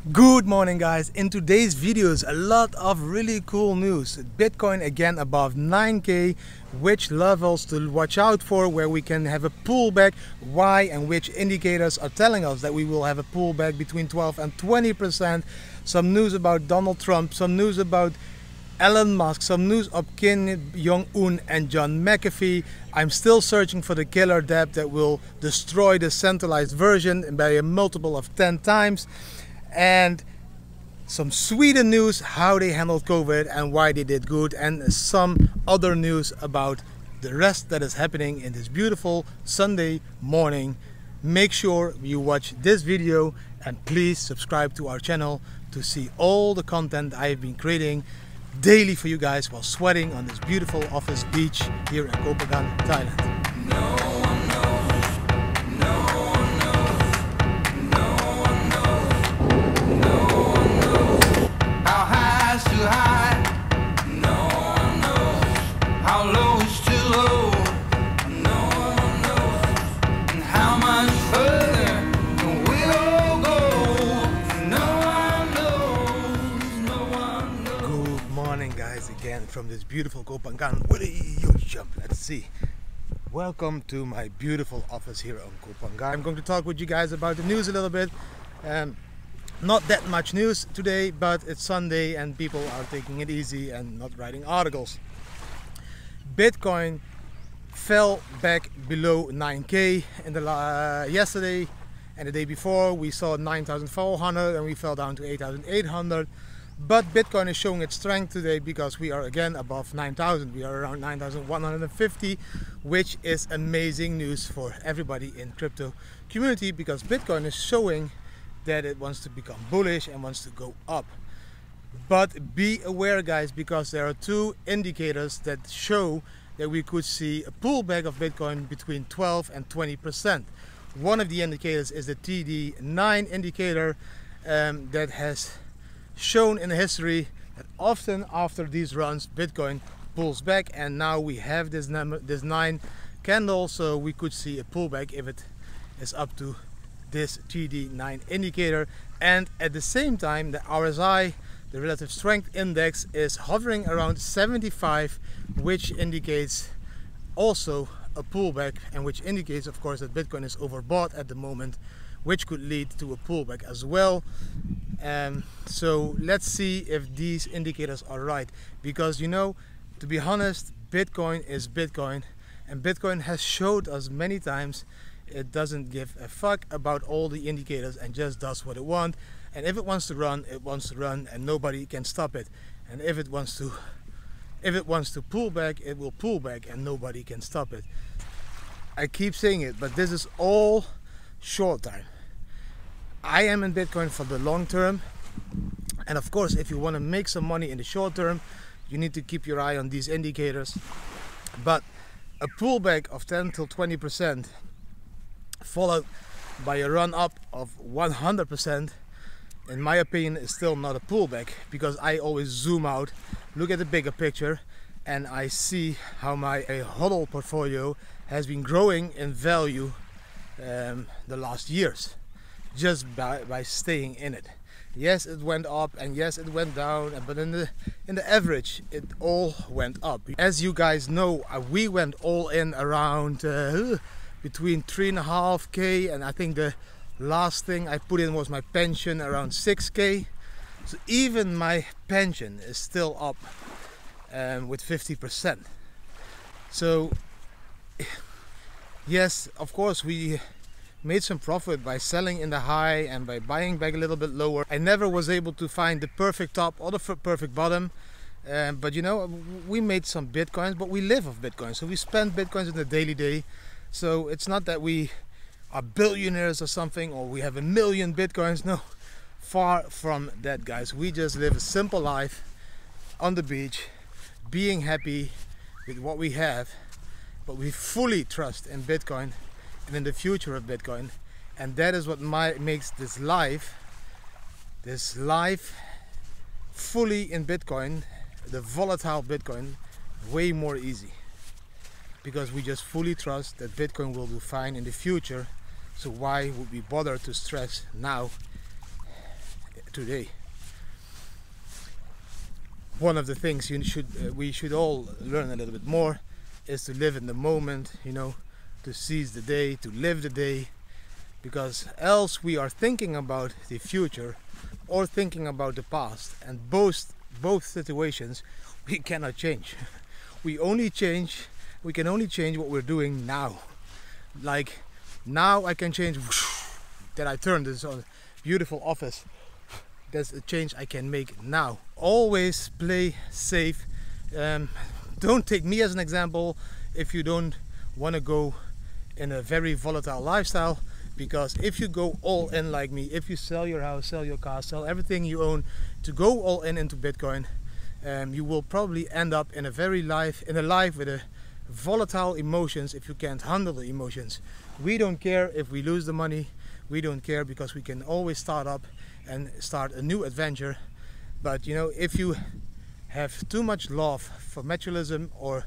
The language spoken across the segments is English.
Good morning guys. In today's videos a lot of really cool news. Bitcoin again above 9k, which levels to watch out for, where we can have a pullback, why and which indicators are telling us that we will have a pullback between 12 and 20%. Some news about Donald Trump, some news about Elon Musk, some news of Kim Jong-un and John McAfee. I'm still searching for the killer debt that will destroy the centralized version by a multiple of 10 times. And some Sweden news, how they handled COVID and why they did good, and some other news about the rest that is happening in this beautiful Sunday morning. Make sure you watch this video and please subscribe to our channel to see all the content I've been creating daily for you guys while sweating on this beautiful office beach here in Koh Phangan, Thailand. Again from this beautiful Koh Phangan. Let's see. Welcome to my beautiful office here on Koh Phangan. I'm going to talk with you guys about the news a little bit. Not that much news today, but it's Sunday and people are taking it easy and not writing articles. Bitcoin fell back below 9k in the yesterday and the day before. We saw 9,400 and we fell down to 8,800. But Bitcoin is showing its strength today because we are again above 9,000. We are around 9,150, which is amazing news for everybody in crypto community, because Bitcoin is showing that it wants to become bullish and wants to go up. But be aware guys, because there are two indicators that show that we could see a pullback of Bitcoin between 12 and 20%. One of the indicators is the TD9 indicator that has shown in history that often after these runs Bitcoin pulls back, and now we have this number, this 9 candle, so we could see a pullback if it is up to this TD9 indicator. And at the same time the RSI, the relative strength index, is hovering around 75, which indicates also a pullback, and which indicates of course that Bitcoin is overbought at the moment, which could lead to a pullback as well. So let's see if these indicators are right, because you know, to be honest, Bitcoin is Bitcoin, and Bitcoin has showed us many times it doesn't give a fuck about all the indicators and just does what it wants. And if it wants to run, it wants to run and nobody can stop it. And if it wants to pull back, it will pull back and nobody can stop it. I keep saying it, but this is all short time. I am in Bitcoin for the long term, and of course if you want to make some money in the short term, you need to keep your eye on these indicators. But a pullback of 10 till 20% followed by a run up of 100%, in my opinion, is still not a pullback, because I always zoom out, look at the bigger picture, and I see how my HODL portfolio has been growing in value the last years, just by staying in it. Yes, it went up and yes, it went down, but in the average it all went up. As you guys know, we went all in around between 3.5k, and I think the last thing I put in was my pension around 6k. So even my pension is still up with 50%. So yes, of course we made some profit by selling in the high and by buying back a little bit lower. I never was able to find the perfect top or the perfect bottom, but you know, we made some Bitcoins, but we live off Bitcoin, so we spend Bitcoins in the daily day. So it's not that we are billionaires or something, or we have 1 million Bitcoins. No, far from that guys. We just live a simple life on the beach, being happy with what we have, but we fully trust in Bitcoin and in the future of Bitcoin, and that is what makes this life fully in Bitcoin, the volatile Bitcoin, way more easy, because we just fully trust that Bitcoin will do fine in the future. So why would we bother to stress now today. One of the things we should all learn a little bit more is to live in the moment, you know, to seize the day, to live the day, because else we are thinking about the future or thinking about the past, and both situations we cannot change. We can only change what we're doing now. Like now I can change that I turned this on beautiful office. That's a change I can make now. Always play safe. Don't take me as an example if you don't want to go in a very volatile lifestyle, because if you go all in like me, if you sell your house, sell your car, sell everything you own to go all in into Bitcoin, you will probably end up in a life with a volatile emotions if you can't handle the emotions. We don't care if we lose the money. We don't care, because we can always start up and start a new adventure. But you know, if you have too much love for materialism or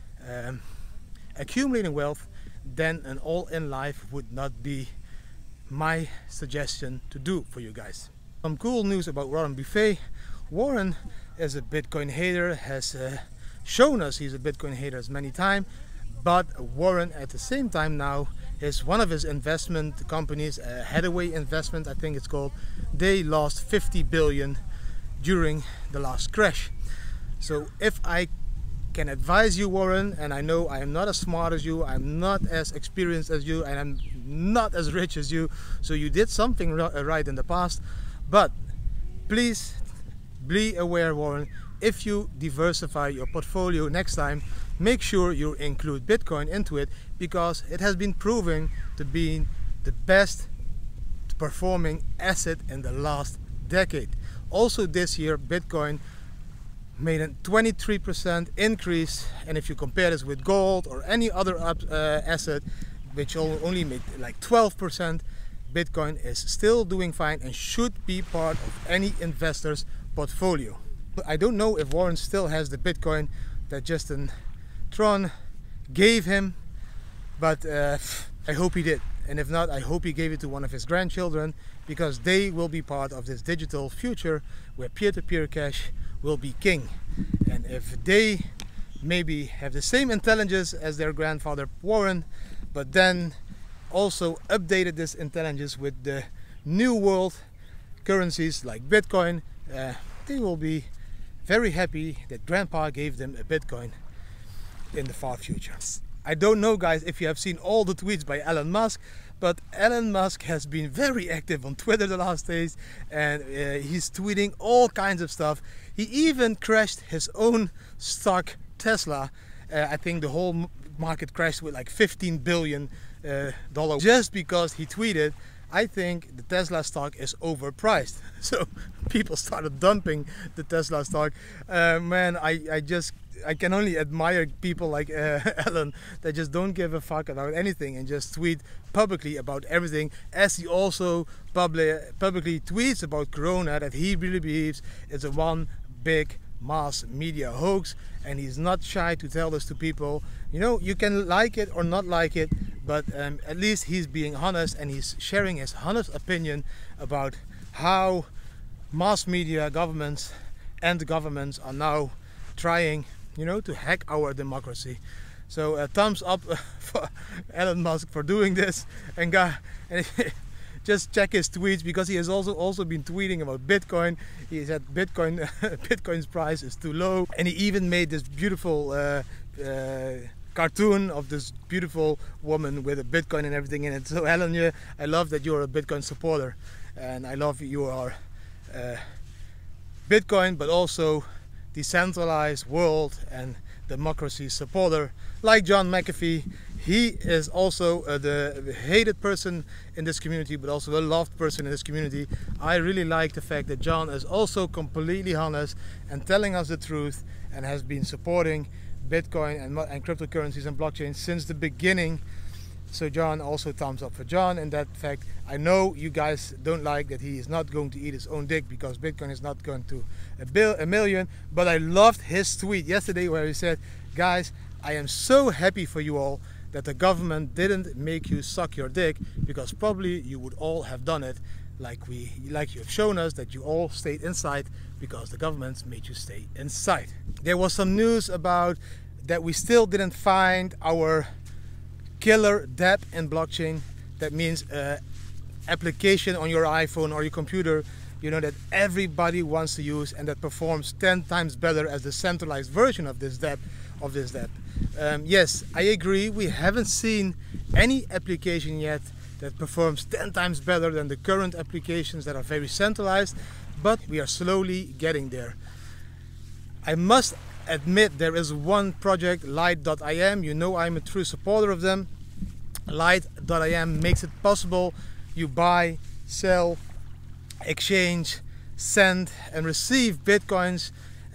accumulating wealth, then an all-in life would not be my suggestion to do for you guys. Some cool news about Warren Buffett. Warren is a Bitcoin hater, has shown us he's a Bitcoin hater many times, but Warren at the same time now is one of his investment companies, Hathaway Investment I think it's called, they lost 50 billion during the last crash. So if I can advise you, Warren, and I know I am not as smart as you, I'm not as experienced as you, and I'm not as rich as you, so you did something right in the past, but please be aware, Warren, if you diversify your portfolio next time, make sure you include Bitcoin into it, because it has been proven to be the best performing asset in the last decade. Also this year Bitcoin made a 23% increase, and if you compare this with gold or any other asset which only made like 12%, Bitcoin is still doing fine and should be part of any investor's portfolio. I don't know if Warren still has the Bitcoin that Justin Tron gave him, but I hope he did. And if not, I hope he gave it to one of his grandchildren, because they will be part of this digital future where peer-to-peer cash will be king. And if they maybe have the same intelligence as their grandfather Warren, but then also updated this intelligence with the new world currencies like Bitcoin, they will be very happy that grandpa gave them a Bitcoin in the far future. I don't know, guys, if you have seen all the tweets by Elon Musk, but Elon Musk has been very active on Twitter the last days, and he's tweeting all kinds of stuff. He even crashed his own stock, Tesla. I think the whole market crashed with like $15 billion just because he tweeted, I think the Tesla stock is overpriced. So people started dumping the Tesla stock. Man, I can only admire people like Elon that just don't give a fuck about anything and just tweet publicly about everything, as he also publicly tweets about Corona, that he really believes it's a one big mass media hoax, and he's not shy to tell this to people. You know, you can like it or not like it, but at least he's being honest, and he's sharing his honest opinion about how mass media, governments and governments are now trying, you know, to hack our democracy. So thumbs up for Elon Musk for doing this, and just check his tweets, because he has also been tweeting about Bitcoin. He said Bitcoin's price is too low, and he even made this beautiful cartoon of this beautiful woman with a Bitcoin and everything in it. So Helen, I love that you're a Bitcoin supporter, and I love you are Bitcoin, but also decentralized world and democracy supporter, like John McAfee. He is also the hated person in this community, but also a loved person in this community. I really like the fact that John is also completely honest and telling us the truth, and has been supporting Bitcoin and cryptocurrencies and blockchain since the beginning. So John, also thumbs up for John in that fact. I know you guys don't like that he is not going to eat his own dick because Bitcoin is not going to a million, but I loved his tweet yesterday where he said, guys, I am so happy for you all that the government didn't make you suck your dick, because probably you would all have done it. like you have shown us that you all stayed inside because the government made you stay inside. There was some news about that we still didn't find our killer dApp in blockchain. That means application on your iPhone or your computer, you know, that everybody wants to use and that performs 10 times better as the centralized version of this dApp. Yes, I agree, we haven't seen any application yet that performs 10 times better than the current applications that are very centralized, but we are slowly getting there. I must admit there is one project, Light.im. You know I'm a true supporter of them. Light.im makes it possible. You buy, sell, exchange, send and receive Bitcoins,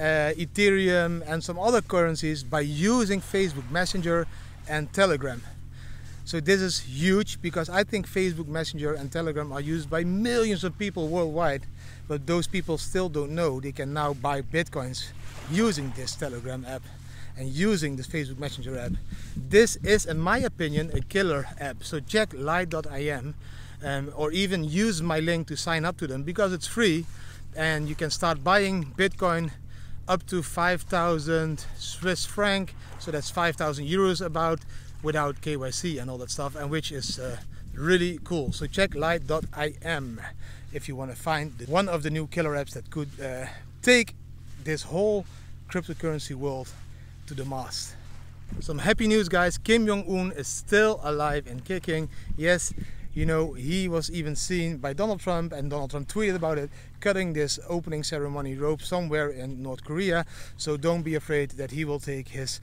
Ethereum and some other currencies by using Facebook Messenger and Telegram. So this is huge because I think Facebook Messenger and Telegram are used by millions of people worldwide, but those people still don't know they can now buy Bitcoins using this Telegram app and using this Facebook Messenger app. This is, in my opinion, a killer app. So check Light.im or even use my link to sign up to them because it's free and you can start buying Bitcoin up to 5,000 Swiss franc, so that's 5,000 euros about, without KYC and all that stuff, and which is really cool. So check Light.im if you want to find one of the new killer apps that could take this whole cryptocurrency world to the mast. Some happy news, guys. Kim Jong-un is still alive and kicking. Yes, you know, he was even seen by Donald Trump, and Donald Trump tweeted about it, cutting this opening ceremony rope somewhere in North Korea. So don't be afraid that he will take his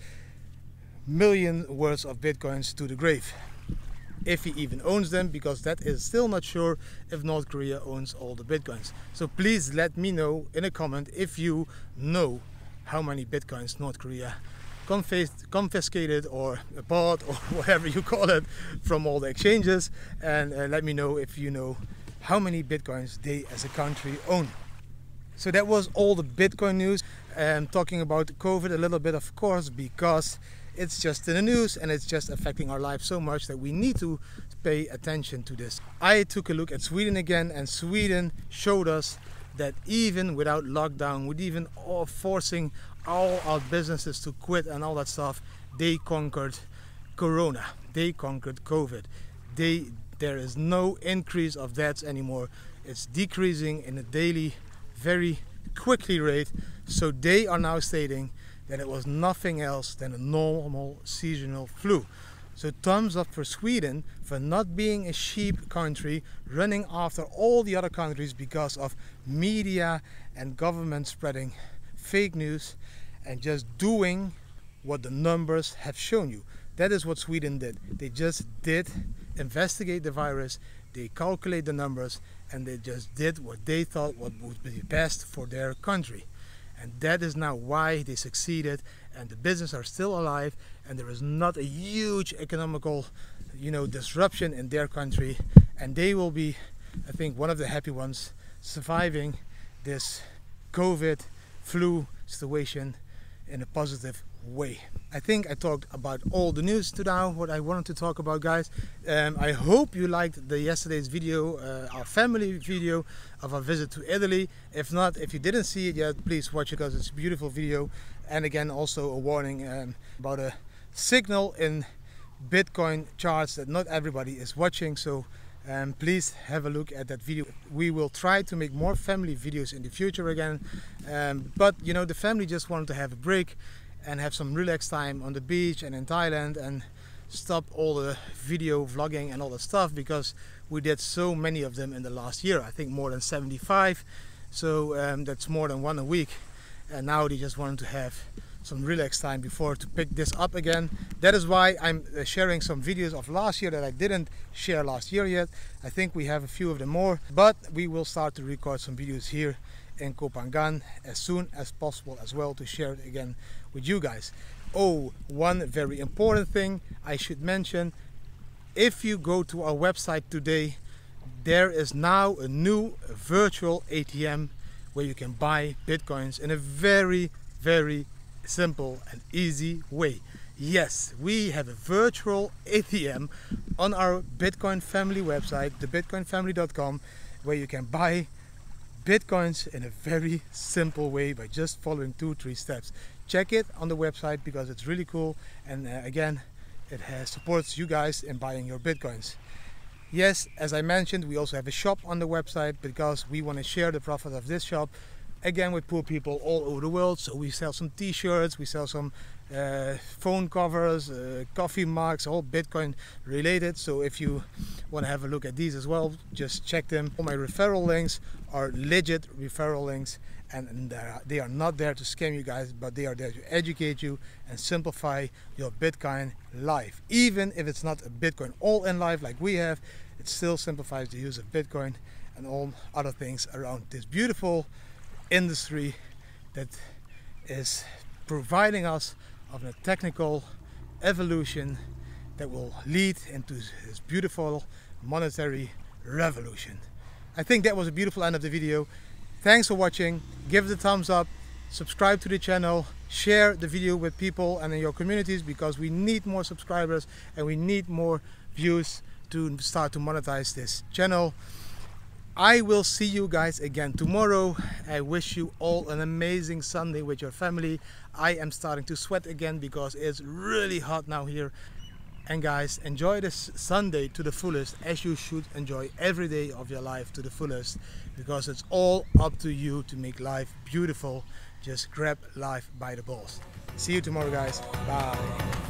million worth of Bitcoins to the grave, if he even owns them, because that is still not sure if North Korea owns all the Bitcoins. So please let me know in a comment if you know how many Bitcoins North Korea confiscated or bought or whatever you call it from all the exchanges, and let me know if you know how many Bitcoins they as a country own. So that was all the Bitcoin news. Talking about COVID a little bit, of course, because it's just in the news and it's just affecting our lives so much that we need to pay attention to this. I took a look at Sweden again, and Sweden showed us that even without lockdown, with even forcing all our businesses to quit and all that stuff, they conquered Corona. They conquered COVID. There is no increase of deaths anymore. It's decreasing in a daily, very quickly rate. So they are now stating that it was nothing else than a normal seasonal flu. So thumbs up for Sweden for not being a sheep country running after all the other countries because of media and government spreading fake news and just doing what the numbers have shown you. That is what Sweden did. They just did investigate the virus, they calculate the numbers, and they just did what they thought would be best for their country. And that is now why they succeeded, and the business are still alive, and there is not a huge economical, you know, disruption in their country, and they will be, I think, one of the happy ones surviving this COVID flu situation in a positive way. I think I talked about all the news to now, what I wanted to talk about, guys. I hope you liked yesterday's video, our family video of our visit to Italy. If not, if you didn't see it yet, please watch it because it's a beautiful video. And again, also a warning about a signal in Bitcoin charts that not everybody is watching. So please have a look at that video. We will try to make more family videos in the future again. But you know, the family just wanted to have a break and have some relaxed time on the beach and in Thailand, and stop all the video vlogging and all that stuff because we did so many of them in the last year. I think more than 75. So that's more than one a week. And now they just wanted to have some relaxed time before to pick this up again. That is why I'm sharing some videos of last year that I didn't share last year yet. I think we have a few of them more, but we will start to record some videos here in Koh Phangan as soon as possible as well to share it again with you guys. Oh, one very important thing I should mention: if you go to our website today, there is now a new virtual ATM where you can buy Bitcoins in a very, very simple and easy way. Yes, we have a virtual ATM on our Bitcoin family website, thebitcoinfamily.com, where you can buy Bitcoins in a very simple way by just following 2-3 steps. Check it on the website because it's really cool, and again, it supports you guys in buying your Bitcoins. Yes, as I mentioned, we also have a shop on the website because we want to share the profit of this shop again with poor people all over the world. So we sell some t-shirts, we sell some phone covers, coffee mugs, all Bitcoin related. So if you want to have a look at these as well, just check them. All my referral links are legit referral links, and they are not there to scam you guys, but they are there to educate you and simplify your Bitcoin life. Even if it's not a Bitcoin all-in life like we have, it still simplifies the use of Bitcoin and all other things around this beautiful industry that is providing us of a technical evolution that will lead into this beautiful monetary revolution. I think that was a beautiful end of the video. Thanks for watching. Give it a thumbs up, subscribe to the channel, share the video with people and in your communities because we need more subscribers and we need more views to start to monetize this channel. I will see you guys again tomorrow. I wish you all an amazing Sunday with your family. I am starting to sweat again because it's really hot now here. And guys, enjoy this Sunday to the fullest, as you should enjoy every day of your life to the fullest, because it's all up to you to make life beautiful. Just grab life by the balls. See you tomorrow, guys. Bye.